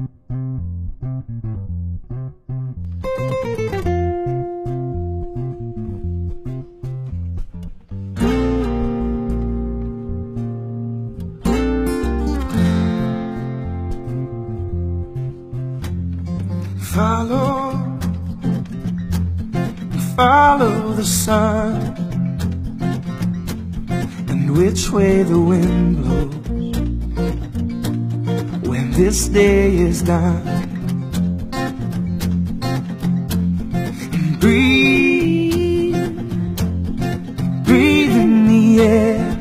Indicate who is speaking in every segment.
Speaker 1: Follow the sun, and which way the wind blows when this day is done. And breathe, breathe in the air,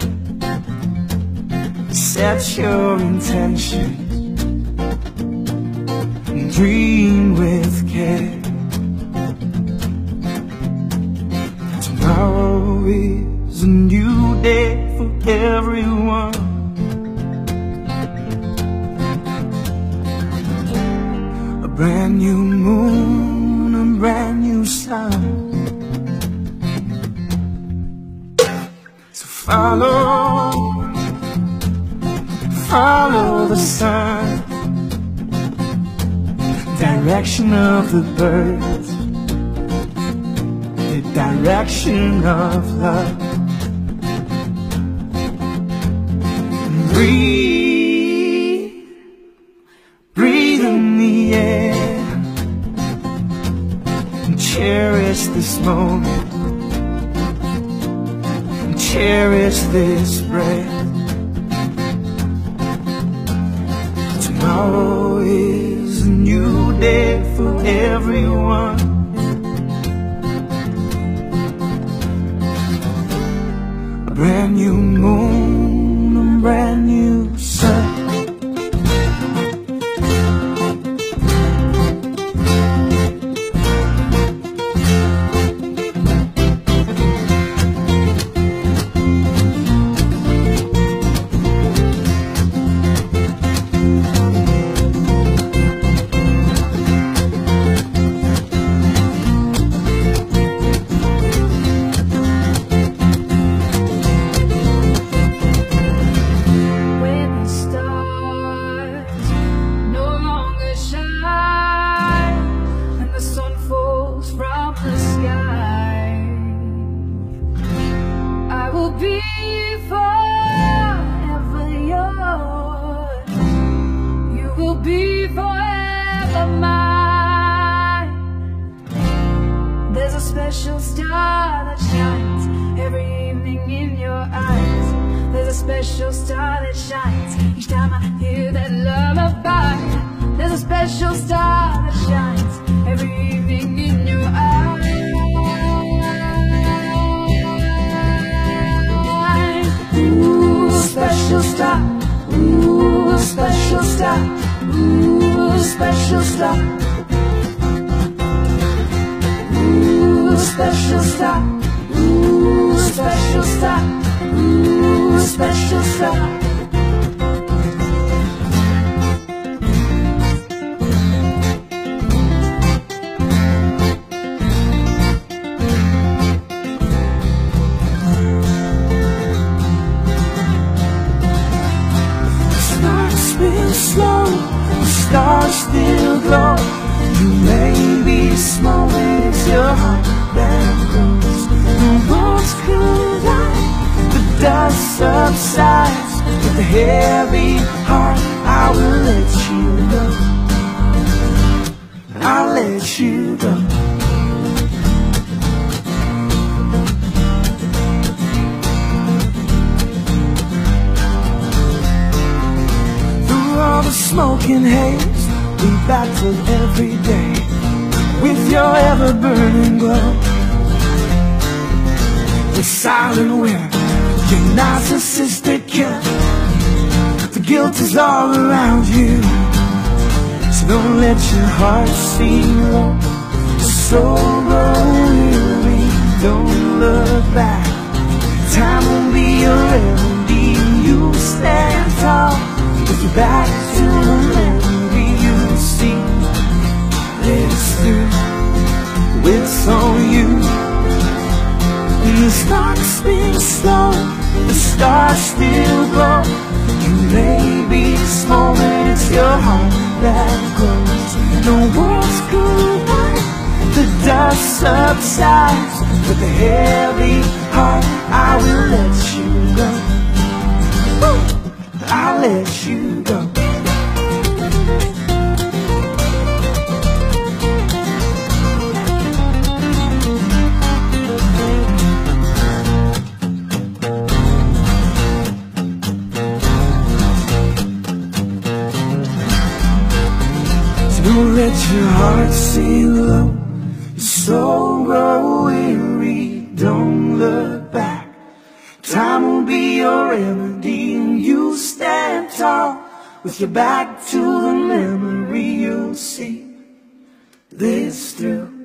Speaker 1: set your intentions, and dream with care. Tomorrow is a new day for everyone. A brand new moon, a brand new sun. So follow the sun, direction of the birds, the direction of love. Breathe, breathe in the air, and cherish this moment, and cherish this breath. Tomorrow is a new day for everyone. A brand new moon, a brand new sun.
Speaker 2: Be forever mine. There's a special star that shines every evening in your eyes. There's a special star that shines each time I hear that lullaby. There's a special star that shines every evening in your eyes. Ooh, special star. Ooh, special star. Ooh, special star. Ooh, special star. Ooh, special star. Ooh, special star.
Speaker 1: Slow, the stars still glow. You may be small, but it's your heart that grows. The worlds collide, the dust subsides. With a heavy heart, I will let you go. I'll let you go. All the smoke and haze, we battle every day with your ever-burning glow. The silent winner, your narcissistic killer. The guilt is all around you, so don't let your heart seem low. So weary, don't look back. Time will be your remedy. You stand tall. With your back to the memory, you see it's through. It's on you. And the clock's spin slow, the stars still glow. You may be small, but it's your heart that dust subsides, with a heavy heart I will let you go. I'll let you go. Don't let your heart sink low, your soul grow weary. Don't look back, time will be your remedy, and you stand tall with your back to the memory. You'll see this through.